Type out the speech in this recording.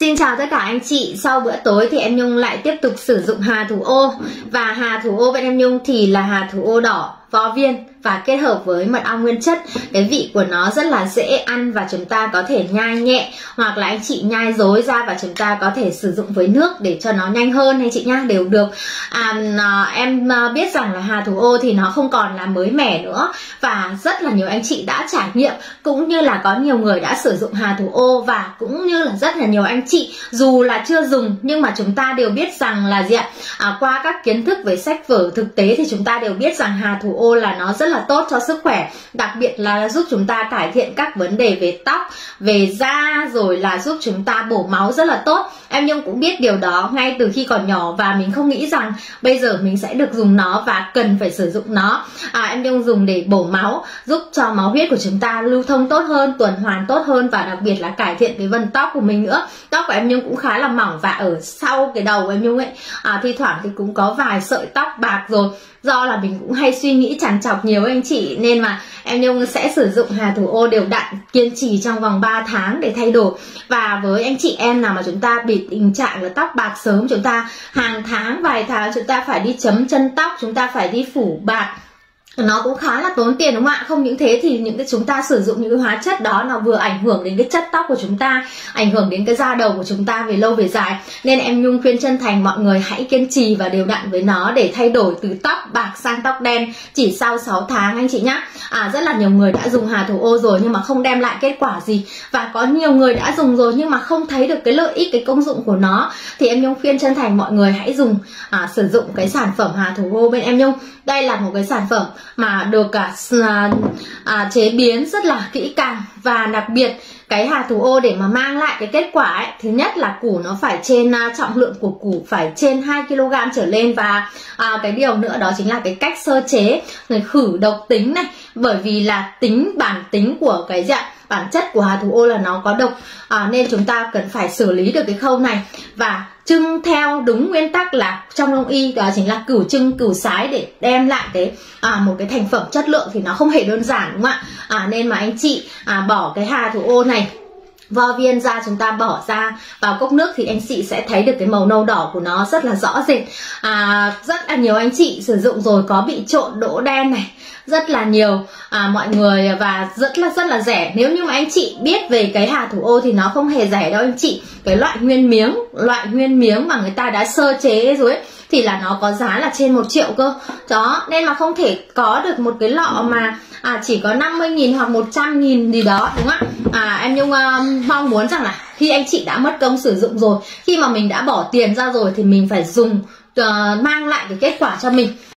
Xin chào tất cả anh chị. Sau bữa tối thì em Nhung lại tiếp tục sử dụng hà thủ ô. Và hà thủ ô bên em Nhung thì là hà thủ ô đỏ vo viên và kết hợp với mật ong nguyên chất. Cái vị của nó rất là dễ ăn và chúng ta có thể nhai nhẹ, hoặc là anh chị nhai dối ra và chúng ta có thể sử dụng với nước để cho nó nhanh hơn anh chị nhá, đều được. Em biết rằng là hà thủ ô thì nó không còn là mới mẻ nữa và rất là nhiều anh chị đã trải nghiệm, cũng như là có nhiều người đã sử dụng hà thủ ô, và cũng như là rất là nhiều anh chị dù là chưa dùng nhưng mà chúng ta đều biết rằng là gì ạ? Qua các kiến thức về sách vở thực tế thì chúng ta đều biết rằng hà thủ ô là nó rất là tốt cho sức khỏe, đặc biệt là giúp chúng ta cải thiện các vấn đề về tóc, về da, rồi là giúp chúng ta bổ máu rất là tốt. Em Nhung cũng biết điều đó ngay từ khi còn nhỏ và mình không nghĩ rằng bây giờ mình sẽ được dùng nó và cần phải sử dụng nó. Em Nhung dùng để bổ máu, giúp cho máu huyết của chúng ta lưu thông tốt hơn, tuần hoàn tốt hơn, và đặc biệt là cải thiện cái vân tóc của mình nữa. Tóc của em Nhung cũng khá là mỏng và ở sau cái đầu của em Nhung ấy thi thoảng thì cũng có vài sợi tóc bạc rồi. Do là mình cũng hay suy nghĩ trằn trọc nhiều anh chị, nên mà em Nhung sẽ sử dụng hà thủ ô đều đặn, kiên trì trong vòng 3 tháng để thay đổi. Và với anh chị em nào mà chúng ta bị tình trạng là tóc bạc sớm, chúng ta hàng tháng, vài tháng chúng ta phải đi chấm chân tóc, chúng ta phải đi phủ bạc, nó cũng khá là tốn tiền đúng không ạ? Không những thế thì những cái chúng ta sử dụng những cái hóa chất đó nó vừa ảnh hưởng đến cái chất tóc của chúng ta, ảnh hưởng đến cái da đầu của chúng ta về lâu về dài. Nên em Nhung khuyên chân thành mọi người hãy kiên trì và đều đặn với nó để thay đổi từ tóc bạc sang tóc đen chỉ sau 6 tháng anh chị nhá. Rất là nhiều người đã dùng hà thủ ô rồi nhưng mà không đem lại kết quả gì, và có nhiều người đã dùng rồi nhưng mà không thấy được cái lợi ích, cái công dụng của nó. Thì em Nhung khuyên chân thành mọi người hãy dùng sử dụng cái sản phẩm hà thủ ô bên em Nhung. Đây là một cái sản phẩm mà được chế biến rất là kỹ càng, và đặc biệt cái hà thủ ô để mà mang lại cái kết quả ấy, thứ nhất là củ nó phải trên trọng lượng của củ phải trên 2 kg trở lên, và cái điều nữa đó chính là cái cách sơ chế, rồi khử độc tính này, bởi vì là bản tính của cái bản chất của hà thủ ô là nó có độc, nên chúng ta cần phải xử lý được cái khâu này và trưng theo đúng nguyên tắc là trong đông y, đó chính là cửu trưng cửu sái, để đem lại cái một cái thành phẩm chất lượng thì nó không hề đơn giản đúng không ạ? Nên mà anh chị bỏ cái hà thủ ô này vo viên ra, chúng ta bỏ ra vào cốc nước thì anh chị sẽ thấy được cái màu nâu đỏ của nó rất là rõ rệt. Rất là nhiều anh chị sử dụng rồi có bị trộn đỗ đen này, rất là nhiều mọi người, và rất là rẻ. Nếu như mà anh chị biết về cái hà thủ ô thì nó không hề rẻ đâu anh chị. Cái loại nguyên miếng mà người ta đã sơ chế rồi ấy, thì là nó có giá là trên 1 triệu cơ đó, nên mà không thể có được một cái lọ mà chỉ có 50.000 hoặc 100.000 gì đó đúng không ạ? Em Nhung mong muốn rằng là khi anh chị đã mất công sử dụng rồi, khi mà mình đã bỏ tiền ra rồi thì mình phải dùng mang lại cái kết quả cho mình.